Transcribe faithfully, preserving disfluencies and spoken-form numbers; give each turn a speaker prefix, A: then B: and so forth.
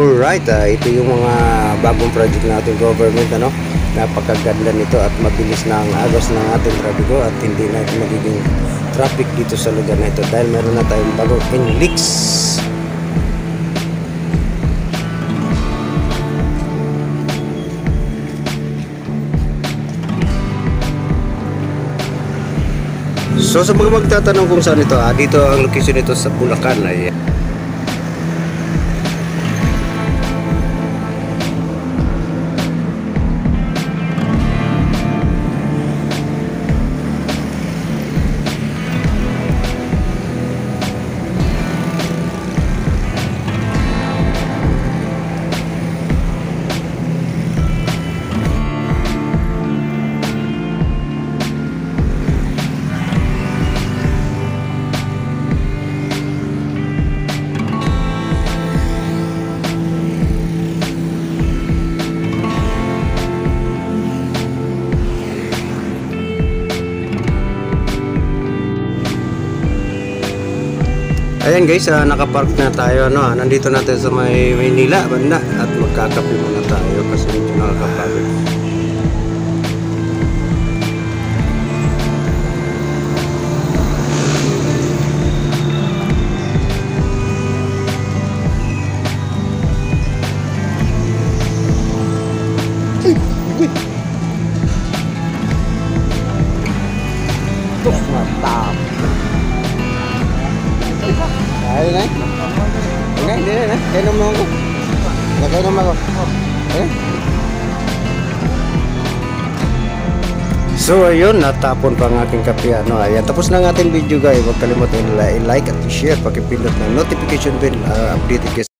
A: Alright, ah, ito yung mga bagong project ng ating government, ano. Napakaganda nito at mabilis na ang agos ng ating trapiko at hindi na ito magiging traffic dito sa lugar na ito dahil meron na tayong bagong N-L I X. So sa mga magtatanong kung saan ito, ah, dito ang location nito sa Bulacan. Ay Ayan guys, uh, nakapark na tayo, ano, nandito natin sa may Maynila banda at magkakape muna tayo kasi medyo nakakapagod. Ito, matap. Ayun na. Ayun na, hindi na. Kaya naman ako. Kaya naman ako. Ayun. So ayun, natapon pa ang aking kape, ano. Ayan, tapos na ang ating video guys. Huwag kalimutan i-like at i-share. Pakipindot ng notification bell. Uh, updated guys.